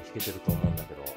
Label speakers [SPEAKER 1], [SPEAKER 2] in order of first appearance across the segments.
[SPEAKER 1] 弾けてると思うんだけど。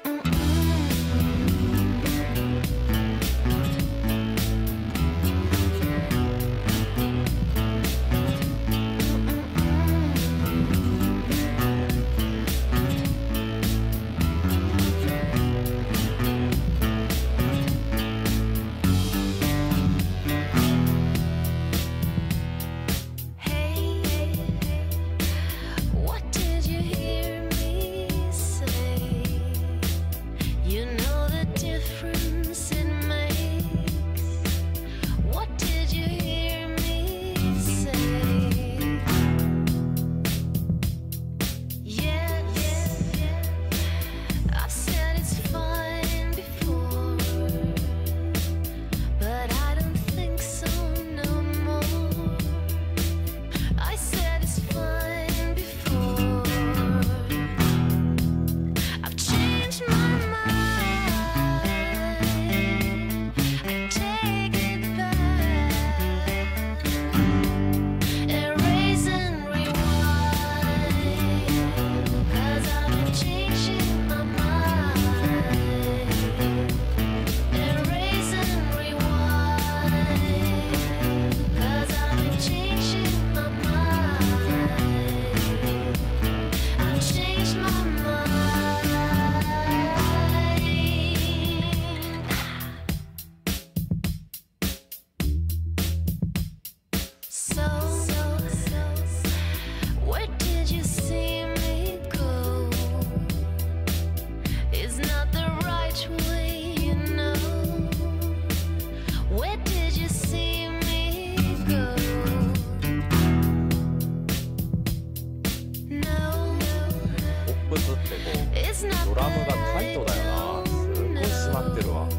[SPEAKER 1] ドラムがタイトだよな。すごい締まってるわ。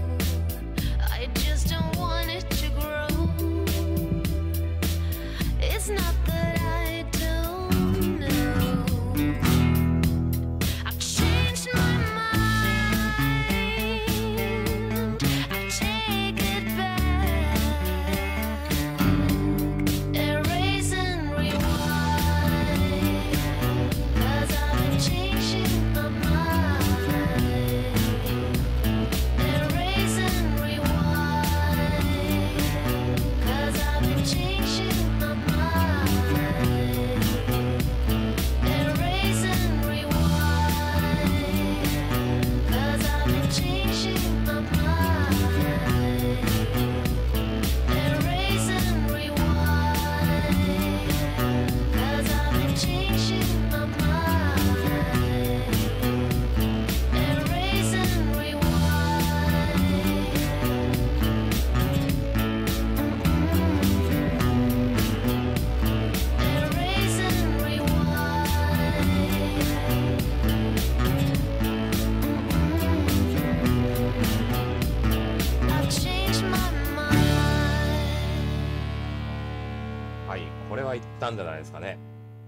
[SPEAKER 1] はい、これはいったんじゃないですかね。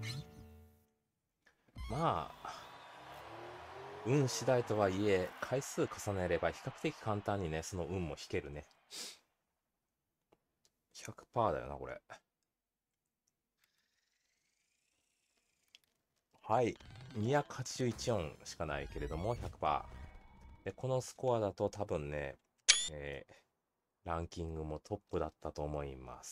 [SPEAKER 1] まあ、運次第とはいえ、回数重ねれば比較的簡単にね、その運も引けるね。100% だよな、これ。はい、281音しかないけれども、100%。で、このスコアだと多分ね、ランキングもトップだったと思います。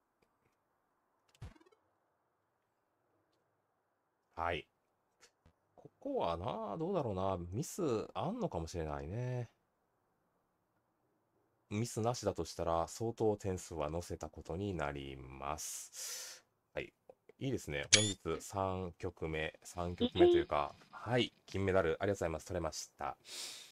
[SPEAKER 1] はい。ここはな、どうだろうな、ミスあんのかもしれないね。ミスなしだとしたら、相当点数は乗せたことになります。はい。いいですね。本日3曲目というか、はい、金メダルありがとうございます。取れました。